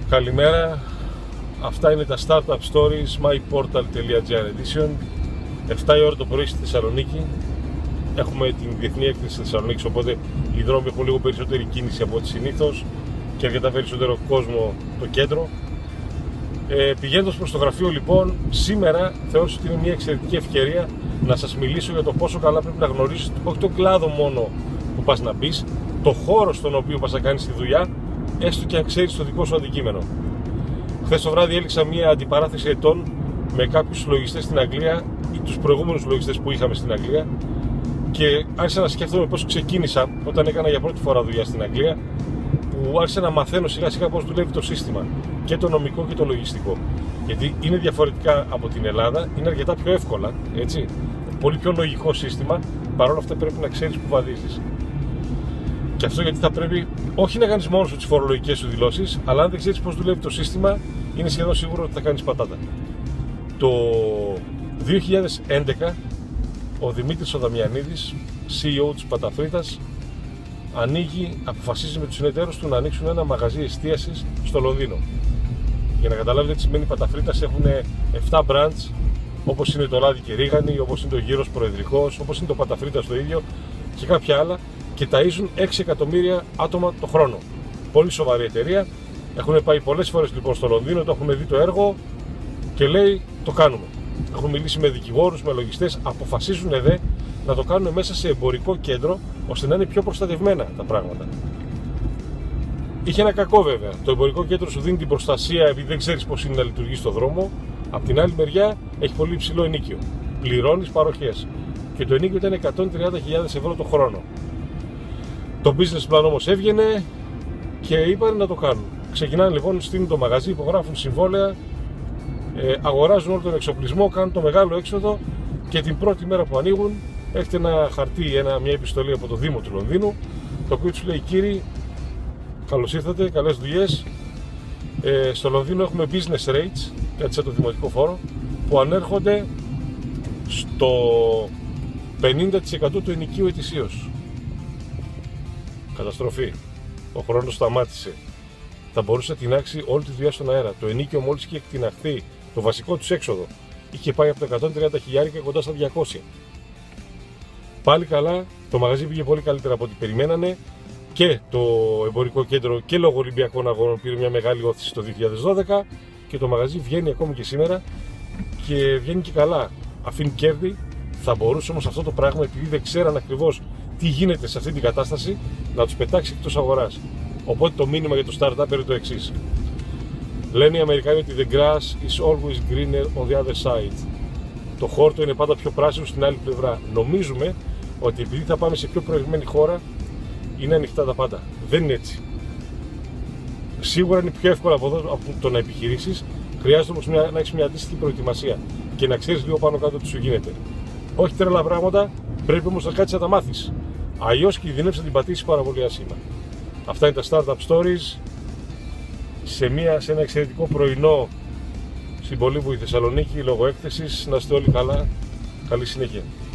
Καλημέρα, αυτά είναι τα Startup Stories myportal.gr edition. 7 η ώρα το πρωί στη Θεσσαλονίκη. Έχουμε την διεθνή έκθεση στη Θεσσαλονίκη, οπότε οι δρόμοι έχουν λίγο περισσότερη κίνηση από ό,τι συνήθως και αρκετά περισσότερο κόσμο το κέντρο. Πηγαίνοντας προς το γραφείο λοιπόν, σήμερα θεώρησα ότι είναι μια εξαιρετική ευκαιρία να σας μιλήσω για το πόσο καλά πρέπει να γνωρίσεις όχι τον κλάδο μόνο που πας να μπεις, το χώρο στον οποίο πας να κάνεις τη δουλειά, έστω και αν ξέρεις το δικό σου αντικείμενο. Χθες το βράδυ έληξα μια αντιπαράθεση ετών με κάποιους λογιστές στην Αγγλία ή τους προηγούμενους λογιστές που είχαμε στην Αγγλία και άρχισα να σκέφτομαι πώς ξεκίνησα όταν έκανα για πρώτη φορά δουλειά στην Αγγλία, που άρχισα να μαθαίνω σιγά σιγά πώς δουλεύει το σύστημα, και το νομικό και το λογιστικό. Γιατί είναι διαφορετικά από την Ελλάδα, είναι αρκετά πιο εύκολα, έτσι. Πολύ πιο λογικό σύστημα, παρόλα αυτά πρέπει να ξέρεις που βαδίζεις. Και αυτό γιατί θα πρέπει όχι να κάνεις μόνος σου τις φορολογικές σου δηλώσεις, αλλά αν δεν ξέρεις πώς δουλεύει το σύστημα, είναι σχεδόν σίγουρο ότι θα κάνεις πατάτα. Το 2011 ο Δημήτρης ο Δαμιανίδης, CEO της Παταφρίτας, αποφασίζει με τους συνεταίρους του να ανοίξουν ένα μαγαζί εστίασης στο Λονδίνο. Για να καταλάβετε τι σημαίνει Παταφρίτας, έχουν 7 brands, όπως είναι το Λάδι και Ρίγανη, όπως είναι το Γύρος Προεδρικός, όπως είναι το Παταφρίτας το ίδιο και κάποια άλλα, και ταΐζουν 6 εκατομμύρια άτομα το χρόνο. Πολύ σοβαρή εταιρεία. Έχουν πάει πολλές φορές λοιπόν στο Λονδίνο, το έχουν δει το έργο και λέει το κάνουμε. Έχουν μιλήσει με δικηγόρους, με λογιστές, αποφασίζουν να το κάνουν μέσα σε εμπορικό κέντρο, ώστε να είναι πιο προστατευμένα τα πράγματα. Είχε ένα κακό βέβαια. Το εμπορικό κέντρο σου δίνει την προστασία επειδή δεν ξέρεις πώς είναι να λειτουργεί στον δρόμο. Απ' την άλλη μεριά έχει πολύ υψηλό ενοίκιο. Πληρώνεις παροχές. Και το ενοίκιο ήταν 130.000 ευρώ το χρόνο. Το business plan όμως έβγαινε και είπαν να το κάνουν. Ξεκινάνε λοιπόν, στείλουν το μαγαζί, υπογράφουν συμβόλαια, αγοράζουν όλο τον εξοπλισμό, κάνουν το μεγάλο έξοδο και την πρώτη μέρα που ανοίγουν έρχεται ένα χαρτί, μια επιστολή από το Δήμο του Λονδίνου, το οποίο τους λέει: κύριοι, καλώς ήρθατε, καλές δουλειές. Στο Λονδίνο έχουμε business rates, κάτι σαν το δημοτικό φόρο, που ανέρχονται στο 50% του ενοικίου ετησίως. Καταστροφή. Ο χρόνος σταμάτησε. Θα μπορούσε να τεινάξει όλη τη δουλειά στον αέρα. Το ενοίκιο μόλις είχε εκτιναχθεί, το βασικό τους έξοδο, είχε πάει από τα 130.000 και κοντά στα 200. Πάλι καλά, το μαγαζί πήγε πολύ καλύτερα από ό,τι περιμένανε και το εμπορικό κέντρο και λόγω Ολυμπιακών Αγώνων πήρε μια μεγάλη όθηση το 2012 και το μαγαζί βγαίνει ακόμη και σήμερα και βγαίνει και καλά. Αφήνει κέρδη. Θα μπορούσε όμως αυτό το πράγμα, επειδή δεν ξέραν ακριβώς τι γίνεται σε αυτή την κατάσταση, να τους πετάξει εκτός αγοράς. Οπότε το μήνυμα για το startup είναι το εξής. Λένε οι Αμερικάνοι ότι the grass is always greener on the other side. Το χόρτο είναι πάντα πιο πράσινο στην άλλη πλευρά. Νομίζουμε ότι επειδή θα πάμε σε πιο προηγμένη χώρα, είναι ανοιχτά τα πάντα. Δεν είναι έτσι. Σίγουρα είναι πιο εύκολο από εδώ από το να επιχειρήσεις. Χρειάζεται όμως να έχεις μια αντίστοιχη προετοιμασία και να ξέρεις λίγο πάνω κάτω τι σου γίνεται. Όχι τρελά πράγματα, πρέπει όμως να κάτσεις να τα μάθεις. Αλλιώς κινδυνεύεις να την πατήσεις πάρα πολύ άσχημα. Αυτά είναι τα Startup Stories σε ένα εξαιρετικό πρωινό στην Πολύβουη Θεσσαλονίκη λόγω έκθεσης. Να είστε όλοι καλά. Καλή συνέχεια.